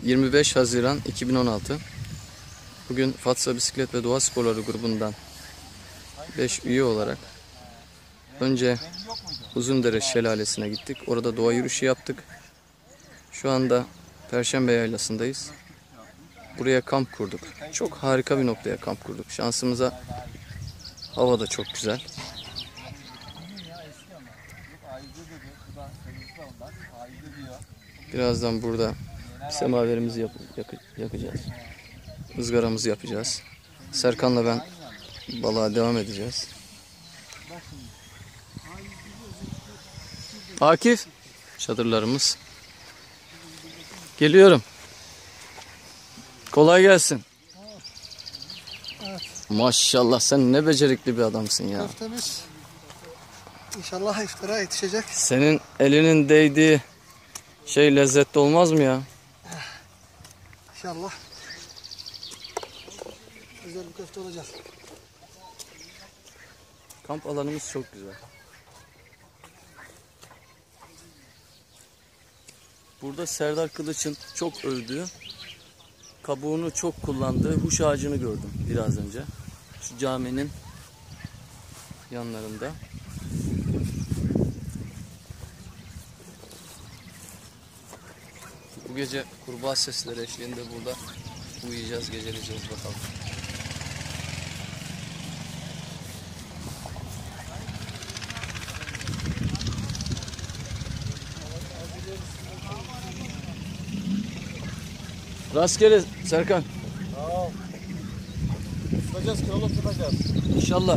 25 Haziran 2016. Bugün Fatsa Bisiklet ve Doğa Sporları grubundan 5 üye olarak önce Uzundere Şelalesi'ne gittik. Orada doğa yürüyüşü yaptık. Şu anda Perşembe Yaylası'ndayız. Buraya kamp kurduk. Çok harika bir noktaya kamp kurduk. Şansımıza hava da çok güzel. Birazdan burada semaverimizi yakacağız. Izgaramızı yapacağız. Serkan'la ben balığa devam edeceğiz. Akif, çadırlarımız. Geliyorum. Kolay gelsin. Evet. Maşallah, sen ne becerikli bir adamsın ya. Köftemiz inşallah iftara yetişecek. Senin elinin değdiği şey lezzetli olmaz mı ya? İnşallah güzel bir köfte olacak. Kamp alanımız çok güzel. Burada Serdar Kılıç'ın çok övdüğü, kabuğunu çok kullandığı huş ağacını gördüm biraz önce. Şu caminin yanlarında. Bu gece kurbağa sesleri eşliğinde burada uyuyacağız, geceleyeceğiz bakalım. Rastgele Serkan. Tamam. Tutacağız, kiloluk tutacağız. İnşallah.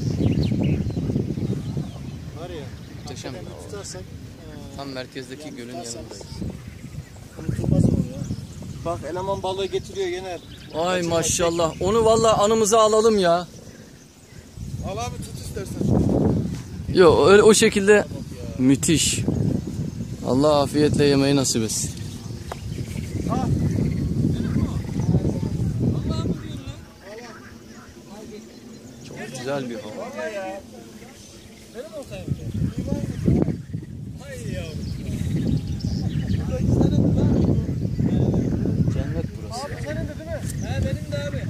Var ya. Muhteşem. Tutarsak Tam merkezdeki gölün yanındayız. unutulmaz olur ya. Bak eleman balığı getiriyor Yener. Ay maşallah. Onu vallahi anımıza alalım ya. Al abi tut istersen. Yok öyle o şekilde müthiş. Allah afiyetle yemeği nasip etsin. Çok güzel bir hava. Benim olsaydı. Hay ya. Cennet burası. Abi senin de değil mi? He benim de abi.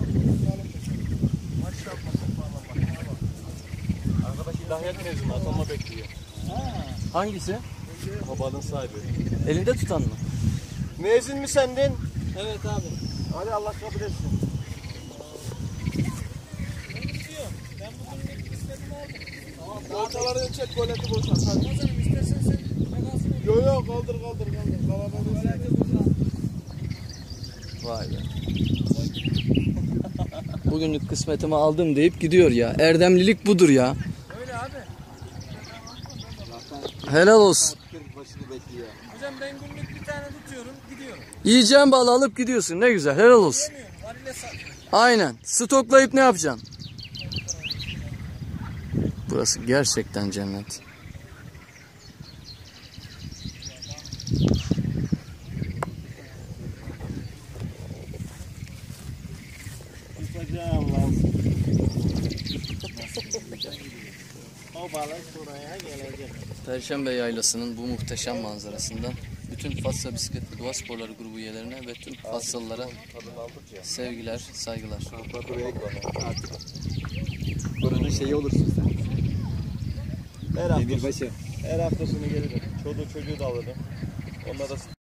Arkadaş ilahiyat mezunu atanma bekliyor. Hangisi? O balığın sahibi. Elinde tutan mı? Mezun mu sendin? Evet abi. Hadi Allah kabul etsin. Ben bugün istediğimi aldım. Tamam. Ortaları çek goleti boşalt. Hadi. Hocam istersen sen makasını... Yok kaldır. Vay be. Bugünlük kısmetimi aldım deyip gidiyor ya. Erdemlilik budur ya. Öyle abi. Helal olsun. Hocam ben günlük bir tane tutuyorum gidiyorum. Yiyeceğin balı alıp gidiyorsun. Ne güzel. Helal olsun. Yemiyorum. Varile satıyorum. Aynen. Stoklayıp ne yapacaksın? Burası gerçekten cennet. Tutacağım lan. O balık buraya gelecek. Perşembe Yaylası'nın bu muhteşem manzarasından bütün Fatsa Bisiklet ve Doğa Sporları grubu üyelerine ve tüm Fatsalılara sevgiler, saygılar. Artık buranın şeyi olursun sen. Her hafta, Demirbaşı. her hafta sonu gelirim. Çocuğu da alırım. Onlara da